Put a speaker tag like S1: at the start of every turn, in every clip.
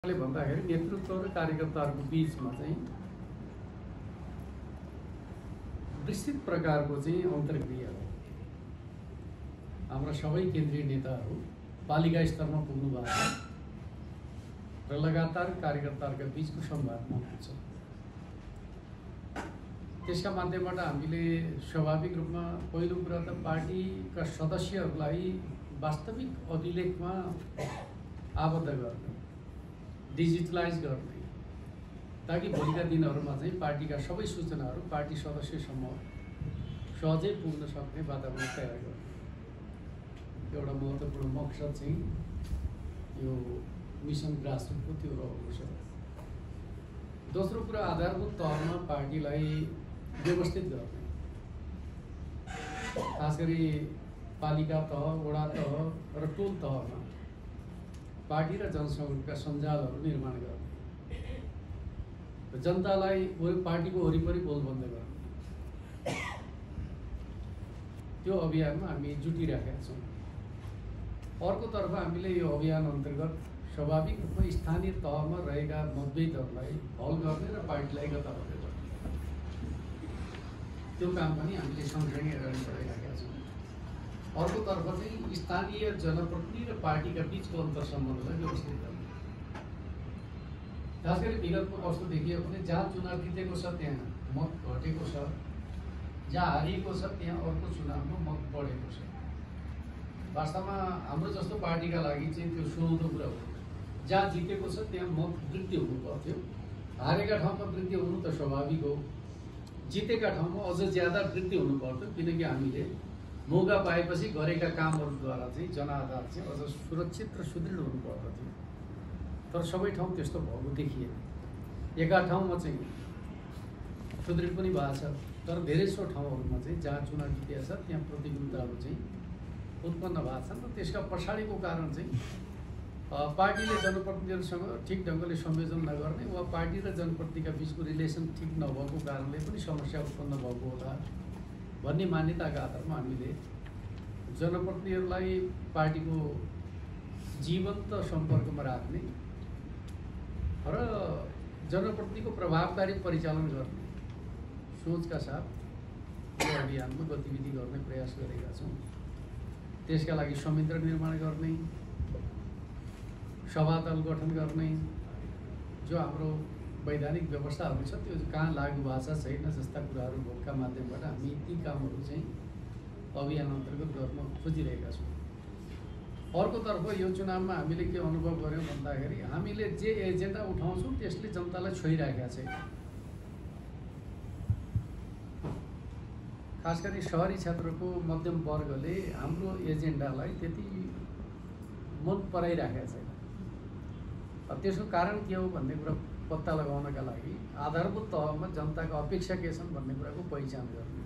S1: भन्दाखेरि नेतृत्व र कार्यकर्ताहरूको बीचमा चाहिँ विस्तृत प्रकारको चाहिँ अन्तर्क्रिया हो। हाम्रा सबै केन्द्रीय नेताहरू पालिका स्तरमा पुग्नु भएको छ र लगातार कार्यकर्ताहरूका बीचको संवादमा हुन्छ। त्यसका माध्यमबाट हामीले स्वाभाविक रूपमा पहिलो कुरा त पार्टीका सदस्यहरूलाई वास्तविक अभिलेखमा आबद्ध गर्ने, डिजिटलाइज गर्ने, ताकि भोलिका दिनहरूमा चाहिँ पार्टीका सबै सूचनाहरू पार्टी सदस्यसम्म सहजै पुग्न सक्ने वातावरण तयार गर्ने एउटा महत्त्वपूर्ण मकसद चाहिँ यो मिसन ग्रासरुटको त्यो रहेको छ। दोस्रो कुरा आधारभूत तहमा पार्टीलाई व्यवस्थित गर्ने, खास गरी पालिका तह, वडा तह र टोल तहमा पार्टी र जनसङ्घका सञ्जालहरू निर्माण गर्ने, जनतालाई पार्टीको वरिपरि बोलबन्द गर्ने, त्यो अभियानमा हामी जुटिरहेका छौँ। अर्कोतर्फ हामीले यो अभियान अन्तर्गत स्वाभाविक रूपमा स्थानीय तहमा रहेका मतभेदहरूलाई हल गर्ने र पार्टीलाई गताबद्ध गर्ने त्यो काम पनि हामीले सँगसँगै अगाडि बढाइरहेका छौँ। अर्कोतर्फ चाहिँ स्थानीय जनप्रतिनिधि र पार्टीका बिचको अन्तर सम्बन्धलाई व्यवस्थित गर्ने, खास गरी विगतमा कस्तो देखियो भने जहाँ चुनाव जितेको छ त्यहाँ मत घटेको छ, जहाँ हारिएको छ त्यहाँ अर्को चुनावमा मत बढेको छ। वास्तवमा हाम्रो जस्तो पार्टीका लागि चाहिँ त्यो सुहाउँदो कुरा हो। जहाँ जितेको छ त्यहाँ मत वृद्धि हुनु पर्थ्यो, हारेका ठाउँमा वृद्धि हुनु त स्वाभाविक हो, जितेका ठाउँमा अझ ज्यादा वृद्धि हुनु पर्थ्यो, किनकि हामीले मौका पाएपछि गरेका कामहरूद्वारा चाहिँ जनआधार चाहिँ अझ सुरक्षित र सुदृढ हुनु पर्दथ्यो। तर सबै ठाउँ त्यस्तो भएको देखिएन। एका ठाउँमा चाहिँ सुदृढ पनि भएको छ, तर धेरैसो ठाउँहरूमा चाहिँ जहाँ चुनाव जितेको छ त्यहाँ प्रतिकूलताहरू चाहिँ उत्पन्न भएको छन् र त्यसका पछाडिको कारण चाहिँ पार्टीले जनप्रतिनिधिहरूसँग ठिक ढङ्गले संयोजन नगर्ने वा पार्टी र जनप्रतिनिधिका बिचको रिलेसन ठिक नभएको कारणले पनि समस्या उत्पन्न भएको होला भन्ने मान्यताका आधारमा हामीले जनप्रतिनिधिहरूलाई पार्टीको जीवन्त सम्पर्कमा राख्ने र जनप्रतिनिधिको प्रभावकारी परिचालन गर्ने सोचका साथ यो अभियानमा गतिविधि गर्ने प्रयास गरेका छौँ। त्यसका लागि संयन्त्र निर्माण गर्ने, सभादल गठन गर्ने, जो हाम्रो वैधानिक व्यवस्थाहरू छ त्यो कहाँ लागू भएको छ छैन जस्ता कुराहरूका माध्यमबाट हामी ती कामहरू चाहिँ अभियान अन्तर्गत गर्न खोजिरहेका छौँ। अर्कोतर्फ यो चुनावमा हामीले के अनुभव गऱ्यौँ भन्दाखेरि हामीले जे एजेन्डा उठाउँछौँ त्यसले जनतालाई छोइराखेका छैन। खास गरी सहरी क्षेत्रको मध्यम वर्गले हाम्रो एजेन्डालाई त्यति मन पराइराखेका छैन। त्यसको कारण के हो भन्ने कुरा पत्ता लगाउनका लागि आधारभूत तहमा जनताको अपेक्षा के छन् भन्ने कुराको पहिचान गर्ने,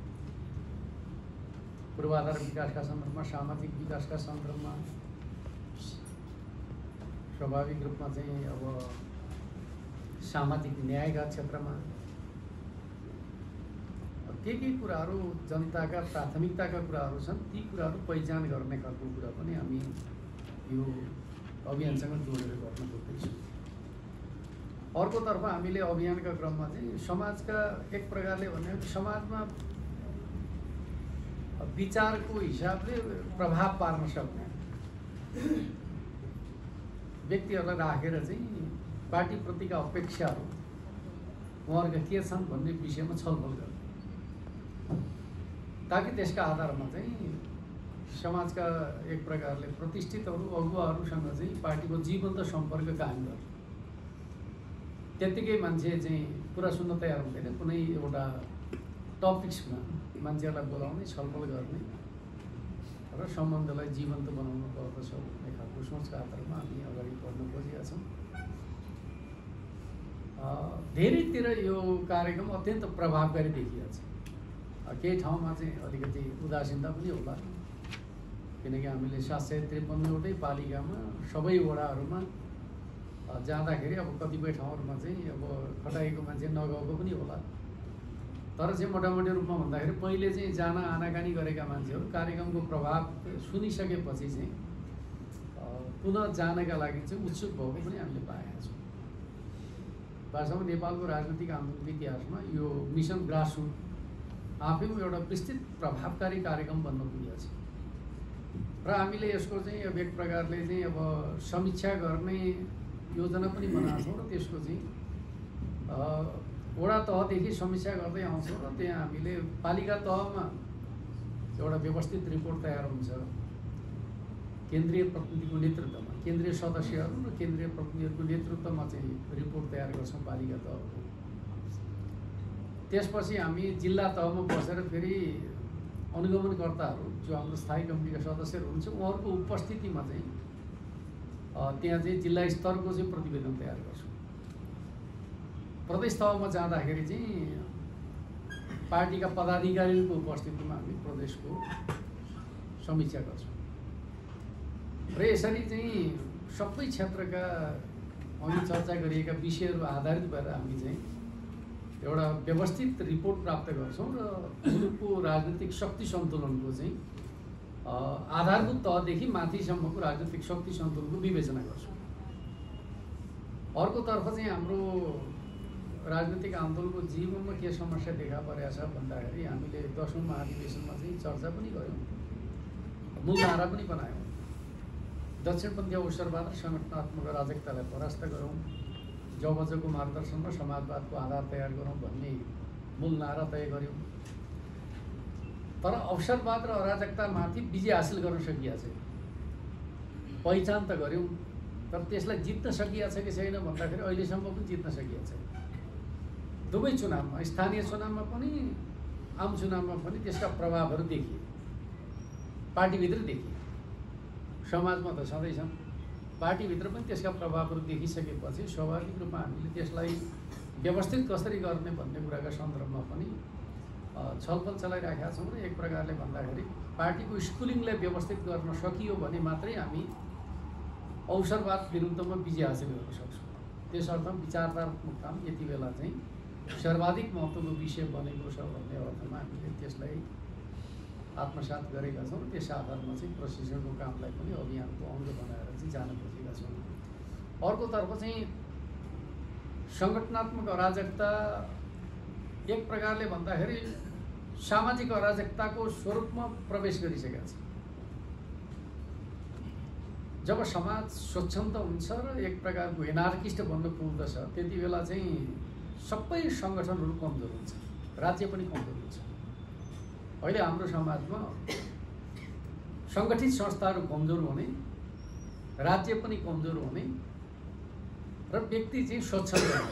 S1: पूर्वाधार विकासका सन्दर्भमा, सामाजिक विकासका सन्दर्भमा, स्वाभाविक रूपमा चाहिँ अब सामाजिक न्यायका क्षेत्रमा के कुराहरू जनताका प्राथमिकताका कुराहरू छन् ती कुराहरू पहिचान गर्ने खालको कुरा पनि हामी यो अभियानसँग जोडेर गर्न खोज्दैछौँ। अर्कोतर्फ हामीले अभियानका क्रममा चाहिँ समाजका एक प्रकारले भन्यो भने समाजमा विचारको हिसाबले प्रभाव पार्न सक्ने व्यक्तिहरूलाई राखेर चाहिँ पार्टीप्रतिका अपेक्षाहरू उहाँहरूका के छन् भन्ने विषयमा छलफल गर्ने, ताकि त्यसका आधारमा चाहिँ समाजका एक प्रकारले प्रतिष्ठितहरू अगुवाहरूसँग चाहिँ पार्टीको जीवन्त सम्पर्क कायम गर्ने। त्यत्तिकै मान्छे चाहिँ कुरा सुन्न तयार हुँदैन, कुनै एउटा टपिक्समा मान्छेहरूलाई बोलाउने, छलफल गर्ने र सम्बन्धलाई जीवन्त बनाउनु पर्दछ भन्ने खालको सोचका आधारमा हामी अगाडि बढ्न खोजेका छौँ। धेरैतिर यो कार्यक्रम अत्यन्त प्रभावकारी देखिएको छ। केही ठाउँमा चाहिँ अलिकति उदासीनता पनि होला, किनकि हामीले 753वटै पालिकामा सबै वडाहरूमा जाँदाखेरि अब कतिपय ठाउँहरूमा चाहिँ अब खटाइएको मान्छे नगएको पनि होला। तर चाहिँ मोटामोटी रूपमा भन्दाखेरि पहिले चाहिँ जान आनाकानी गरेका मान्छेहरू कार्यक्रमको प्रभाव सुनिसकेपछि चाहिँ पुनः जानका लागि चाहिँ उत्सुक भएको पनि हामीले पाएका छौँ। वास्तवमा नेपालको राजनीतिक आन्दोलनको इतिहासमा यो मिसन ग्रासरुट आफैमा एउटा विस्तृत प्रभावकारी कार्यक्रम बन्न पुगेको छ र हामीले यसको चाहिँ अब एक प्रकारले चाहिँ अब समीक्षा गर्ने योजना पनि बनाएको छौँ र त्यसको चाहिँ वडा तहदेखि समीक्षा गर्दै आउँछौँ र त्यहाँ हामीले पालिका तहमा एउटा व्यवस्थित रिपोर्ट तयार हुन्छ केन्द्रीय प्रतिनिधिको नेतृत्वमा, केन्द्रीय सदस्यहरू र केन्द्रीय प्रतिनिधिहरूको नेतृत्वमा चाहिँ रिपोर्ट तयार गर्छौँ पालिका तहको। त्यसपछि हामी जिल्ला तहमा बसेर फेरि अनुगमनकर्ताहरू जो हाम्रो स्थायी कमिटीका सदस्यहरू हुनुहुन्छ उहाँहरूको उपस्थितिमा चाहिँ त्यहाँ चाहिँ जिल्ला स्तरको चाहिँ प्रतिवेदन तयार गर्छौँ। प्रदेश तहमा जाँदाखेरि चाहिँ पार्टीका पदाधिकारीहरूको उपस्थितिमा हामी प्रदेशको समीक्षा गर्छौँ र यसरी चाहिँ सबै क्षेत्रका अघि चर्चा गरिएका विषयहरू आधारित भएर हामी चाहिँ एउटा व्यवस्थित रिपोर्ट प्राप्त गर्छौँ र मुलुकको राजनीतिक शक्ति सन्तुलनको चाहिँ आधारभूत तहदेखि माथिसम्मको राजनीतिक शक्ति सन्तुलनको विवेचना गर्छौँ। अर्कोतर्फ चाहिँ हाम्रो राजनीतिक आन्दोलनको जीवनमा के समस्या देखा परेको छ भन्दाखेरि हामीले 10औं महाधिवेशनमा चाहिँ चर्चा पनि गऱ्यौँ, मूल धारा पनि बनायौँ। दक्षिणपन्थी अवसरवाद र सङ्गठनात्मक अराजकतालाई परास्त गरौँ, जौबजको मार्गदर्शन र समाजवादको आधार तयार गरौँ भन्ने मूल नारा तय गऱ्यौँ। तर अवसरवाद र अराजकतामाथि विजय हासिल गर्न सकिएको छैन। पहिचान त गऱ्यौँ तर त्यसलाई जित्न सकिएको छ कि छैन भन्दाखेरि अहिलेसम्म पनि जित्न सकिएको छैन। दुवै चुनावमा, स्थानीय चुनावमा पनि आम चुनावमा पनि त्यसका प्रभावहरू देखिए, पार्टीभित्र देखिए, समाजमा त सधैँ छन्, पार्टीभित्र पनि त्यसका प्रभावहरू देखिसकेपछि स्वाभाविक रूपमा हामीले त्यसलाई व्यवस्थित कसरी गर्ने भन्ने कुराका सन्दर्भमा पनि छलफल चलाइराखेका छौँ र एक प्रकारले भन्दाखेरि पार्टीको स्कुलिङलाई व्यवस्थित गर्न सकियो भने मात्रै हामी अवसरवाद विरुद्धमा विजय हासिल गर्न सक्छौँ। त्यसर्थ विचारधात्मक काम यति बेला चाहिँ सर्वाधिक महत्त्वको विषय बनेको छ भन्ने अर्थमा हामीले त्यसलाई आत्मसात गरेका छौँ र त्यस आधारमा चाहिँ प्रशिक्षणको कामलाई पनि अभियानको अङ्ग बनाएर चाहिँ जान खोजेका छौँ। अर्कोतर्फ चाहिँ सङ्गठनात्मक अराजकता एक प्रकारले भन्दाखेरि सामाजिक अराजकताको स्वरूपमा प्रवेश गरिसकेका छ। जब समाज स्वच्छन्द हुन्छ र एक प्रकारको एनार्किस्ट बन्न पुग्दछ त्यति बेला चाहिँ सबै सङ्गठनहरू कमजोर हुन्छ, राज्य पनि कमजोर हुन्छ। अहिले हाम्रो समाजमा सङ्गठित संस्थाहरू कमजोर हुने, राज्य पनि कमजोर हुने र व्यक्ति चाहिँ स्वच्छन्द हुने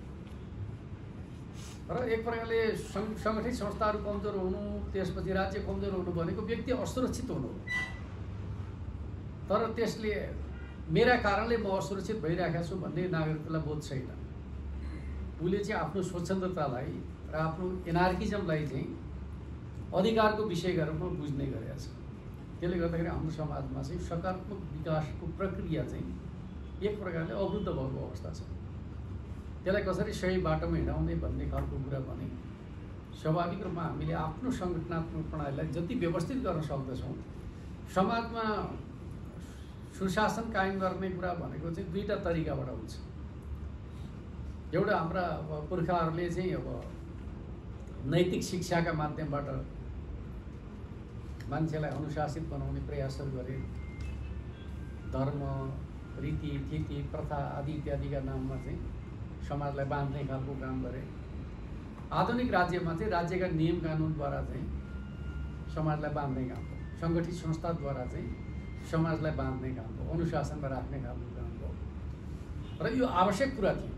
S1: र एक प्रकारले सङ्गठित संस्थाहरू कमजोर हुनु, त्यसपछि राज्य कमजोर हुनु भनेको व्यक्ति असुरक्षित हुनु हो। तर त्यसले मेरा कारणले म असुरक्षित भइरहेको छु भन्ने नागरिकलाई बोध छैन। उसले चाहिँ आफ्नो स्वच्छन्दतालाई र आफ्नो एनार्किजमलाई चाहिँ अधिकारको विषयका रूपमा बुझ्ने गरेका छ। त्यसले गर्दाखेरि हाम्रो समाजमा चाहिँ सकारात्मक विकासको प्रक्रिया चाहिँ एक प्रकारले अवरुद्ध भएको अवस्था छ। त्यसलाई कसरी सही बाटोमा हिँडाउने भन्ने खालको कुरा भने स्वाभाविक रूपमा हामीले आफ्नो सङ्गठनात्मक प्रणालीलाई जति व्यवस्थित गर्न सक्दछौँ, समाजमा सुशासन कायम गर्ने कुरा भनेको चाहिँ दुईटा तरिकाबाट हुन्छ। एउटा हाम्रा पुर्खाहरूले चाहिँ अब नैतिक शिक्षाका माध्यमबाट मान्छेलाई अनुशासित बनाउने प्रयासहरू गरे, धर्म, रीति, थिति, प्रथा आदि इत्यादिका नाममा चाहिँ समाजलाई बाँध्ने खालको काम गरे। आधुनिक राज्यमा चाहिँ राज्यका नियम कानुनद्वारा चाहिँ समाजलाई बाँध्ने काम हो, सङ्गठित संस्थाद्वारा चाहिँ समाजलाई बाँध्ने काम हो, अनुशासनमा राख्ने खालको काम हो र यो आवश्यक कुरा थियो।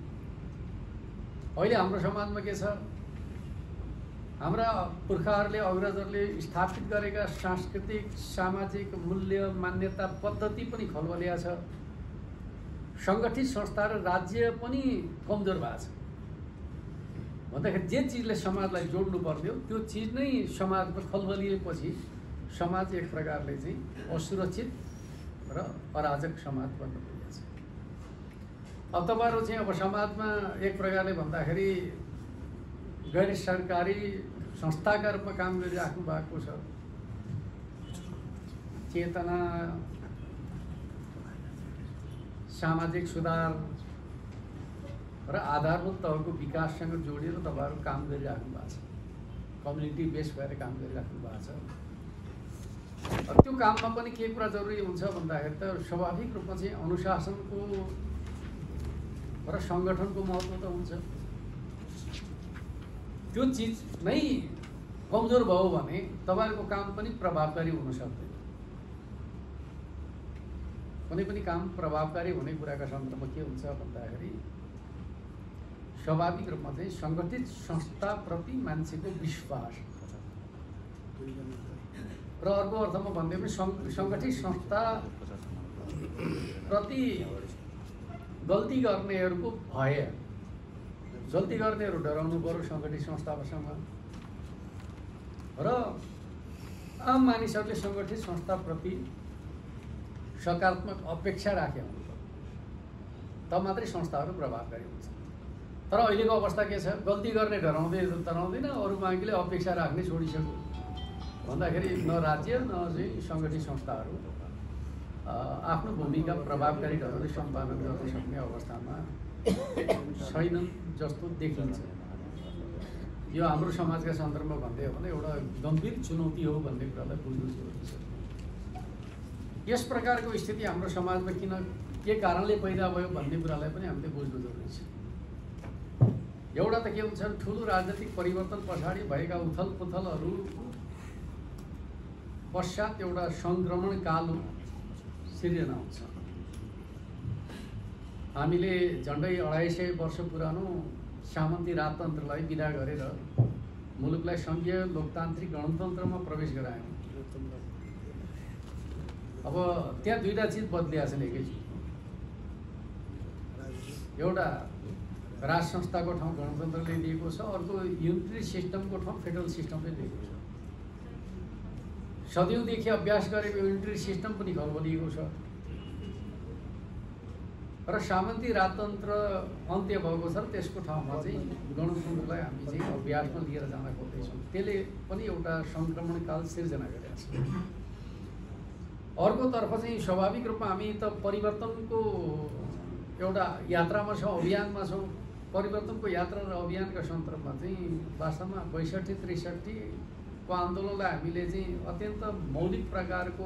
S1: अहिले हाम्रो समाजमा के छ, हाम्रा पुर्खाहरूले अग्रजहरूले स्थापित गरेका सांस्कृतिक सामाजिक मूल्य मान्यता पद्धति पनि खलबलिया छ। सङ्गठित संस्था र राज्य पनि कमजोर भएको छ भन्दाखेरि जे चिजले समाजलाई जोड्नु पर्यो त्यो चिज नै समाजमा खलबलिएपछि समाज एक प्रकारले चाहिँ असुरक्षित र अराजक समाज बन्न पुगेको छ। अब तपाईँहरू चाहिँ अब समाजमा एक प्रकारले भन्दाखेरि गैर सरकारी संस्थाका रूपमा काम गरिराख्नु भएको छ। चेतना सामाजिक सुधार र आधारभूत तहको विकाससँग जोडिएर तपाईहरु काम गरिराख्नु भएको छ, कम्युनिटी बेस भएर काम गरिराख्नु भएको छ। त्यो काममा पनि के कुरा जरुरी हुन्छ भन्दाखेरि त स्वाभाविक रूपमा चाहिँ अनुशासनको र संगठनको महत्त्व त हुन्छ। त्यो चीज नै कमजोर भयो भने तपाईहरुको काम पनि प्रभावकारी हुन सक्दैन। कुनै पनि काम प्रभावकारी हुने कुराका सन्दर्भमा के हुन्छ भन्दाखेरि स्वाभाविक रूपमा चाहिँ संगठित संस्थाप्रति मान्छेको विश्वास र अर्को अर्थमा भन्दै पनि संगठित संस्था प्रति गल्ती गर्नेहरूको भय, गल्ती गर्नेहरू डराउनु पर्यो संगठित संस्थासँग र आम मानिसहरूले संगठित संस्थाप्रति सकारात्मक अपेक्षा राखे हुनुपर्छ, तब मात्रै संस्थाहरू प्रभावकारी हुन्छ। तर अहिलेको अवस्था के छ, गल्ती गर्ने डराउँदैन, अरू मान्छेले अपेक्षा राख्ने छोडिसक्यो भन्दाखेरि न राज्य न चाहिँ संगठित संस्थाहरू आफ्नो भूमिका प्रभावकारी ढङ्गले सम्पादन गर्न सक्ने अवस्थामा छैनन् जस्तो देखिन्छ। यो हाम्रो समाजका सन्दर्भमा भन्दै हो भने एउटा गम्भीर चुनौती हो भन्ने कुरालाई बुझ्नु जरुरी छ। यस प्रकारको स्थिति हाम्रो समाजमा के कारणले पैदा भयो भन्ने कुरालाई पनि हामीले बुझ्नु जरुरी छ। एउटा त के हुन्छ, ठुलो राजनीतिक परिवर्तन पछाडि भएका उथल पुथलहरू पश्चात एउटा संक्रमण काल सिर्जना हुन्छ। हामीले झन्डै 250 वर्ष पुरानो सामन्ती राजतन्त्रलाई विदा गरेर मुलुकलाई संघीय लोकतान्त्रिक गणतन्त्रमा प्रवेश गरायौं। अब त्यहाँ दुईटा चीज बदलिया छन् एकैचोटि। एउटा राज संस्थाको ठाउँ गणतन्त्रले दिएको छ, अर्को युनिटरी सिस्टमको ठाउँ फेडरल सिस्टमले दिएको छ। सदियौंदेखि अभ्यास गरेको युनिटरी सिस्टम पनि खल्बलिएको छ र सामन्ती राजतन्त्र अन्त्य भएको छ र त्यसको ठाउँमा चाहिँ गणतन्त्रलाई हामी चाहिँ अभ्यासमा लिएर जान खोज्दैछौँ। त्यसले पनि एउटा संक्रमणकाल सिर्जना गरेको छ। अर्कोतर्फ चाहिँ स्वाभाविक रूपमा हामी त परिवर्तनको एउटा यात्रामा छौँ, अभियानमा छौँ। परिवर्तनको यात्रा र अभियानका सन्दर्भमा चाहिँ वास्तवमा 62-63 को आन्दोलनलाई हामीले चाहिँ अत्यन्त मौलिक प्रकारको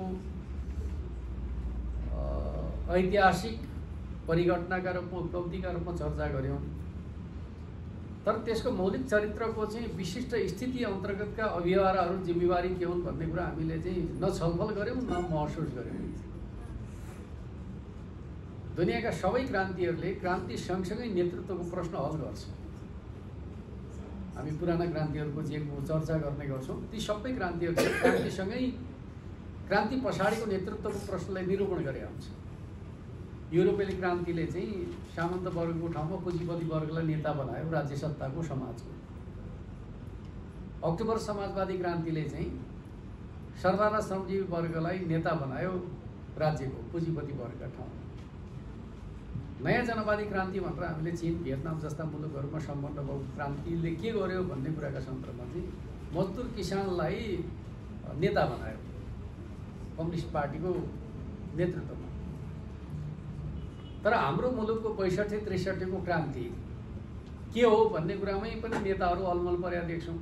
S1: ऐतिहासिक परिघटनाका रूपमा उपलब्धिका रूपमा चर्चा गर्यौं। तर त्यसको मौलिक चरित्रको चाहिँ विशिष्ट स्थिति अन्तर्गतका अभियानहरू जिम्मेवारी के हुन् भन्ने कुरा हामीले चाहिँ न छलफल गर्यौं न महसुस गर्यौं। दुनियाँका सबै क्रान्तिहरूले क्रान्ति सँगसँगै नेतृत्वको प्रश्न हल गर्छ। हामी पुराना क्रान्तिहरूको जे चर्चा गर्ने गर्छौं, ती सबै क्रान्तिहरूले क्रान्तिसँगै क्रान्ति पछाडिको नेतृत्वको प्रश्नलाई निरूपण गरेका हुन्छ। युरोपेली क्रान्तिले चाहिँ सामन्त वर्गको ठाउँमा पुँजीपति वर्गलाई नेता बनायो, राज्य सत्ताको समाजको। अक्टोबर समाजवादी क्रान्तिले चाहिँ सरदार र श्रमजीवी वर्गलाई नेता बनायो, राज्यको पुँजीपति वर्गका ठाउँमा। नयाँ जनवादी क्रान्ति भनेर हामीले चीन, भियतनाम जस्ता मुलुकहरूमा सम्पन्न भएको क्रान्तिले के गर्यो भन्ने कुराका सन्दर्भमा चाहिँ मजदुर किसानलाई नेता बनायो कम्युनिस्ट पार्टीको नेतृत्वमा। तर हाम्रो मुलुकको 62-63 को क्रान्ति के हो भन्ने कुरामै पनि नेताहरू अलमल परेका देख्छौँ।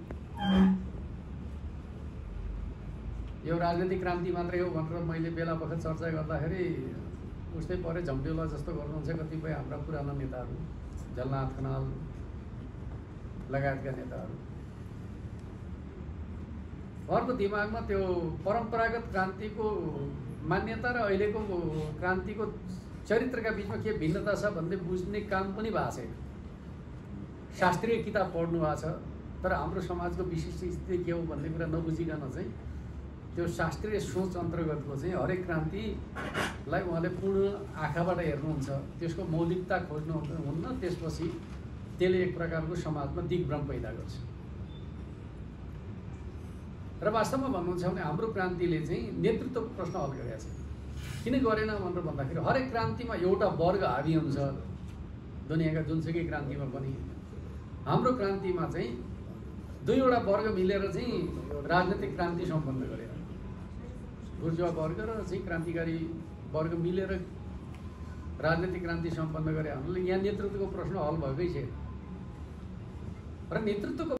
S1: यो राजनीतिक क्रान्ति मात्रै हो भनेर मैले बेला बखत चर्चा गर्दाखेरि उस्तै परे झम्टेला जस्तो गर्नुहुन्छ कतिपय हाम्रा पुराना नेताहरू, झलनाथ खनाल लगायतका नेताहरू। उहाँहरूको दिमागमा त्यो परम्परागत क्रान्तिको मान्यता र अहिलेको क्रान्तिको चरित्रका बीचमा के भिन्नता छ भन्ने बुझ्ने काम पनि भएको छैन। शास्त्रीय किताब पढ्नु भएको छ, तर हाम्रो समाजको विशिष्ट स्थिति के हो भन्ने कुरा नबुझिकन चाहिँ त्यो शास्त्रीय सोच अन्तर्गतको चाहिँ हरेक क्रान्तिलाई उहाँले पूर्ण आँखाबाट हेर्नुहुन्छ, त्यसको मौलिकता खोज्नुहुन्न। त्यसपछि त्यसले एक प्रकारको समाजमा दिग्भ्रम पैदा गर्छ। र वास्तवमा भन्नुहुन्छ भने हाम्रो क्रान्तिले चाहिँ नेतृत्वको प्रश्न हल गरेको छ। किन गरेन भनेर भन्दाखेरि हरेक क्रान्तिमा एउटा वर्ग हावी हुन्छ। दुनियाँका जुनसुकै क्रान्तिमा पनि हाम्रो क्रान्तिमा चाहिँ दुईवटा वर्ग मिलेर चाहिँ राजनीतिक क्रान्ति सम्पन्न गरे। बुर्जुवा वर्ग र चाहिँ क्रान्तिकारी वर्ग मिलेर राजनीतिक क्रान्ति सम्पन्न गरे हुनाले यहाँ नेतृत्वको प्रश्न हल भएकै छैन र नेतृत्वको